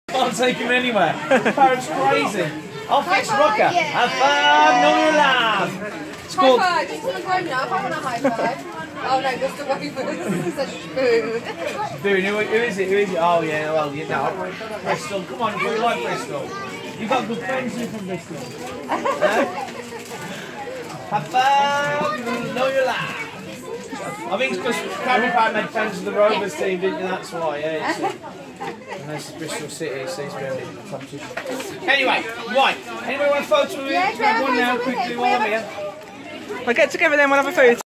Can't take him anywhere. The parrot's crazy. I'll fix Rocker. Have fun, no you laugh. It's called... High five, just want to grown up. I want a high five. Oh no, just the way for such food. Who is it? Who is it? Oh yeah, well, you know. Bristol, come on, you like Bristol. You've got good friends here from Bristol. Have fun, know you laugh. I think it's because Cadbury made friends with the Rovers team, didn't you? That's why, yeah. And this is Bristol City, so it's really competition. Anyway, right. Anybody want a photo with me? Grab one now, quickly while I'm here. We'll get together then, we'll have a photo.